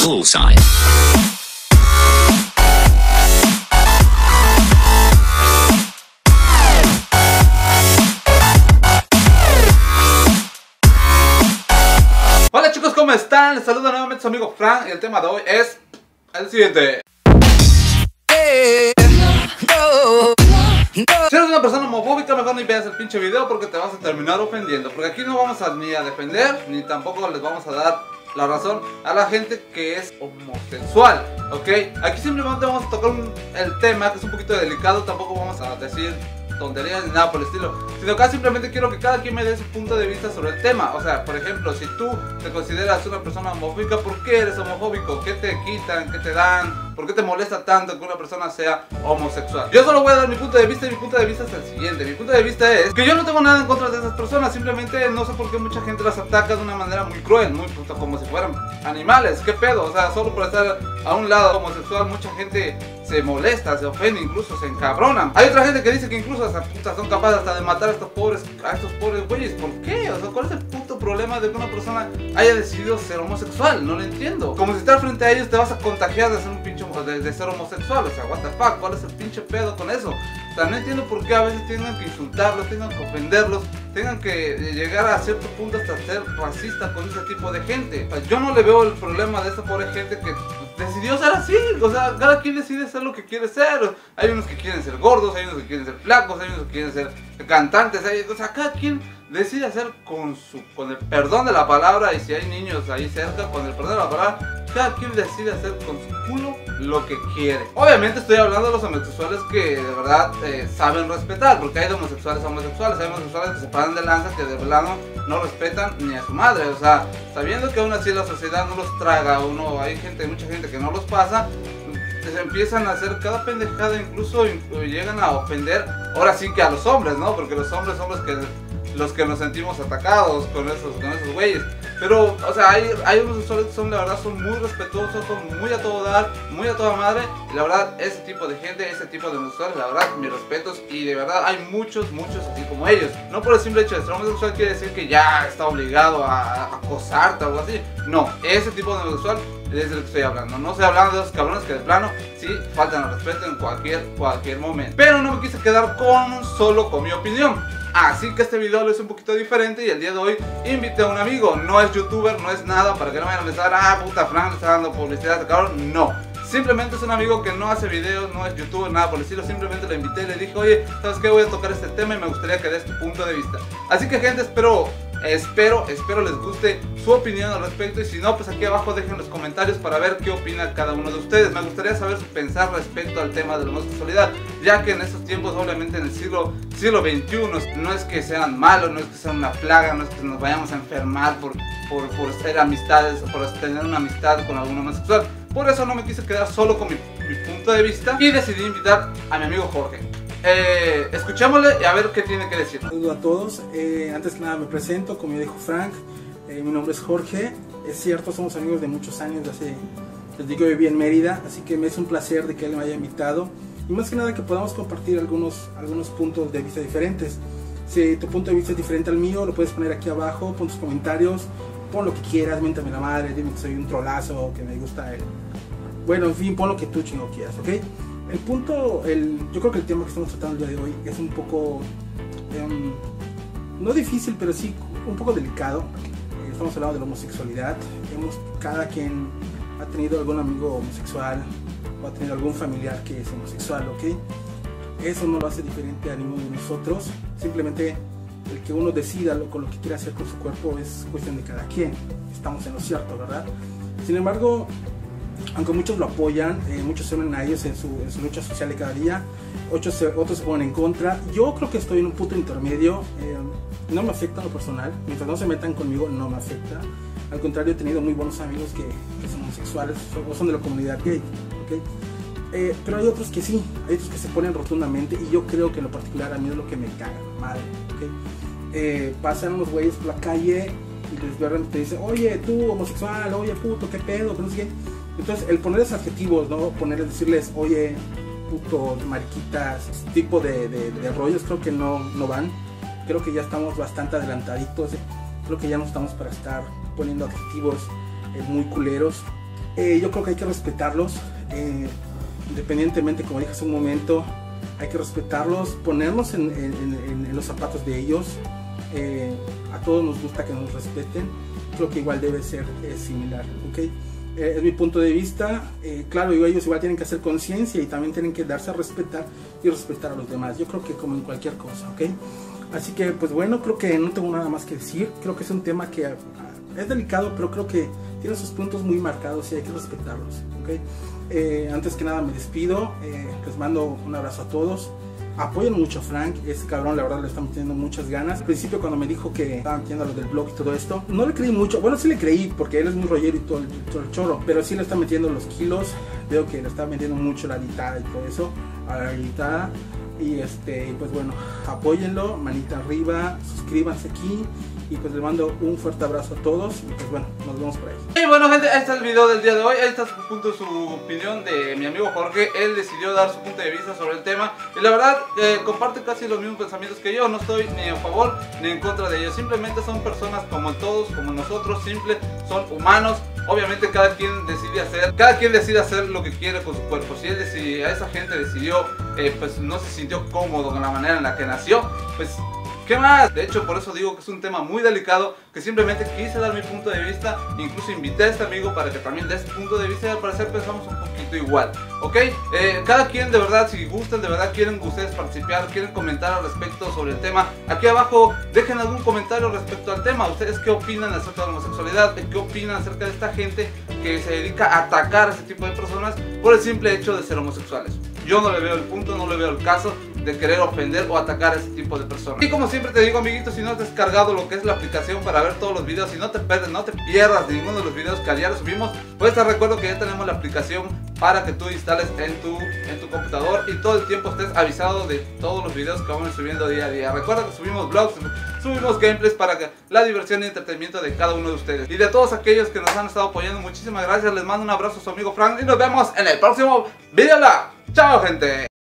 Bullseye. Hola chicos, ¿cómo están? Les saluda nuevamente su amigo Frank y el tema de hoy es el siguiente. Si eres una persona homofóbica, mejor ni veas el pinche video porque te vas a terminar ofendiendo. Porque aquí no vamos ni a defender, ni tampoco les vamos a dar la razón a la gente que es homosexual, ¿ok? Aquí simplemente vamos a tocar el tema que es un poquito delicado. Tampoco vamos a decir tonterías ni nada por el estilo, sino que simplemente quiero que cada quien me dé su punto de vista sobre el tema. O sea, por ejemplo, si tú te consideras una persona homofóbica, ¿por qué eres homofóbico? ¿Qué te quitan? ¿Qué te dan? ¿Por qué te molesta tanto que una persona sea homosexual? Yo solo voy a dar mi punto de vista y mi punto de vista es el siguiente. Mi punto de vista es que yo no tengo nada en contra de esas personas, simplemente no sé por qué mucha gente las ataca de una manera muy cruel, muy puta, como si fueran animales. ¿Qué pedo? O sea, solo por estar a un lado homosexual mucha gente se molesta, se ofende, incluso se encabronan. Hay otra gente que dice que incluso hasta putas son capaces hasta de matar a estos pobres güeyes. ¿Por qué? O sea, ¿cuál es el puto problema de que una persona haya decidido ser homosexual? No lo entiendo. Como si estar frente a ellos te vas a contagiar de ser un pinche de ser homosexual. O sea, what the fuck, ¿cuál es el pinche pedo con eso? O sea, no entiendo por qué a veces tengan que insultarlos, tengan que ofenderlos, tengan que llegar a cierto punto hasta ser racista con ese tipo de gente. O sea, yo no le veo el problema de esta pobre gente que decidió ser así. O sea, cada quien decide ser lo que quiere ser. Hay unos que quieren ser gordos, hay unos que quieren ser flacos, hay unos que quieren ser cantantes. O sea, cada quien decide hacer con el perdón de la palabra. Y si hay niños ahí cerca, con el perdón de la palabra, cada quien decide hacer con su culo lo que quiere. Obviamente estoy hablando de los homosexuales que de verdad saben respetar, porque hay de homosexuales a homosexuales. Hay homosexuales que se paran de lanza, que de plano no respetan ni a su madre. O sea, sabiendo que aún así la sociedad no los traga, hay mucha gente que no los pasa, se empiezan a hacer cada pendejada, incluso llegan a ofender, ahora sí que a los hombres, ¿no? Porque los hombres son los que nos sentimos atacados con esos güeyes. Pero, o sea, hay homosexuales que son, la verdad, son muy respetuosos, son muy a todo dar, muy a toda madre. Y la verdad, ese tipo de gente, ese tipo de homosexuales, la verdad, mis respetos. Y de verdad, hay muchos así como ellos. No por el simple hecho de ser homosexual quiere decir que ya está obligado a acosarte o algo así. No, ese tipo de homosexual es de lo que estoy hablando. No estoy hablando de esos cabrones que de plano sí faltan al respeto en cualquier momento. Pero no me quise quedar con mi opinión. Así que este video lo hice un poquito diferente y el día de hoy invité a un amigo. No es youtuber, no es nada, para que no vayan a pensar, ah, puta, Frank le está dando publicidad a este cabrón. No, simplemente es un amigo que no hace videos, no es youtuber, nada por el estilo. Simplemente le invité y le dije, oye, ¿sabes qué? Voy a tocar este tema y me gustaría que des tu punto de vista. Así que gente, espero les guste su opinión al respecto. Y si no, pues aquí abajo dejen los comentarios para ver qué opina cada uno de ustedes. Me gustaría saber su pensar respecto al tema de la homosexualidad, ya que en estos tiempos, obviamente en el siglo XXI, no es que sean malos, no es que sean una plaga, no es que nos vayamos a enfermar por ser amistades o por tener una amistad con algún homosexual. Por eso no me quise quedar solo con mi punto de vista y decidí invitar a mi amigo Jorge. Escuchémosle y a ver qué tiene que decir. Saludos a todos. Antes que nada me presento, como ya dijo Frank, mi nombre es Jorge. Es cierto, somos amigos de muchos años, desde que viví en Mérida, así que me es un placer de que él me haya invitado y más que nada que podamos compartir algunos puntos de vista diferentes. Si tu punto de vista es diferente al mío, lo puedes poner aquí abajo, pon tus comentarios, pon lo que quieras, miéntame la madre, dime que soy un trolazo, que me gusta él. Bueno, en fin, pon lo que tú chingo quieras, ¿ok? Yo creo que el tema que estamos tratando el día de hoy es un poco, no difícil, pero sí un poco delicado. Estamos hablando de la homosexualidad. Cada quien ha tenido algún amigo homosexual o ha tenido algún familiar que es homosexual, ¿ok? Eso no lo hace diferente a ninguno de nosotros. Simplemente el que uno decida con lo que quiere hacer con su cuerpo es cuestión de cada quien. Estamos en lo cierto, ¿verdad? Sin embargo, aunque muchos lo apoyan, muchos se unen a ellos en su lucha social de cada día, otros se ponen en contra. Yo creo que estoy en un punto intermedio. No me afecta en lo personal, mientras no se metan conmigo no me afecta. Al contrario, he tenido muy buenos amigos que son homosexuales o son de la comunidad gay, ¿okay? Pero hay otros que sí, hay otros que se ponen rotundamente y yo creo que en lo particular a mí es lo que me caga, madre, ¿okay? Pasan unos güeyes por la calle y les verán y te dicen, oye, tú homosexual, oye, puto, qué pedo, no sé qué. Entonces, el ponerles adjetivos, ¿no? Decirles, oye, puto, mariquitas, ese tipo de rollos, creo que no van. Creo que ya estamos bastante adelantaditos. Creo que ya no estamos para estar poniendo adjetivos muy culeros. Yo creo que hay que respetarlos, independientemente, como dije hace un momento, hay que respetarlos, ponernos en los zapatos de ellos. A todos nos gusta que nos respeten, creo que igual debe ser similar, ¿ok? Es mi punto de vista. Claro, ellos igual tienen que hacer conciencia y también tienen que darse a respetar y respetar a los demás. Yo creo que como en cualquier cosa, ¿ok? Así que pues bueno, creo que no tengo nada más que decir. Creo que es un tema que es delicado, pero creo que tiene sus puntos muy marcados y hay que respetarlos, ¿ok? Antes que nada me despido, les mando un abrazo a todos. Apoyen mucho a Frank, ese cabrón la verdad le está metiendo muchas ganas. Al principio cuando me dijo que estaba metiendo lo del blog y todo esto, no le creí mucho. Bueno, sí le creí porque él es muy rollero y todo el chorro, pero sí le está metiendo los kilos. Veo que le está metiendo mucho la editada y todo eso, a la editada. Y pues bueno, apóyenlo, manita arriba, suscríbanse aquí. Y pues les mando un fuerte abrazo a todos. Y pues bueno, nos vemos por ahí. Y bueno gente, este es el video del día de hoy. Este es su opinión de mi amigo Jorge. Él decidió dar su punto de vista sobre el tema. Y la verdad, comparte casi los mismos pensamientos que yo. No estoy ni a favor ni en contra de ellos. Simplemente son personas como todos, como nosotros. Son humanos. Obviamente cada quien decide hacer lo que quiere con su cuerpo. Si a esa gente decidió, pues no se sintió cómodo con la manera en la que nació, pues ¿qué más? De hecho, por eso digo que es un tema muy delicado, que simplemente quise dar mi punto de vista. Incluso invité a este amigo para que también dé su punto de vista y al parecer pensamos un poquito igual, ¿ok? Cada quien de verdad, si gustan, de verdad quieren ustedes participar, quieren comentar al respecto sobre el tema, aquí abajo dejen algún comentario respecto al tema. ¿Ustedes qué opinan acerca de la homosexualidad? ¿Qué opinan acerca de esta gente que se dedica a atacar a este tipo de personas por el simple hecho de ser homosexuales? Yo no le veo el punto, no le veo el caso de querer ofender o atacar a ese tipo de personas. Y como siempre te digo, amiguitos, si no has descargado lo que es la aplicación para ver todos los videos, si no te pierdas ninguno de los videos que a diario subimos, pues te recuerdo que ya tenemos la aplicación para que tú instales en tu computador y todo el tiempo estés avisado de todos los videos que vamos subiendo día a día. Recuerda que subimos vlogs, subimos gameplays para que la diversión y entretenimiento de cada uno de ustedes. Y de todos aquellos que nos han estado apoyando, muchísimas gracias. Les mando un abrazo a su amigo Frank y nos vemos en el próximo video. ¡Chao, gente!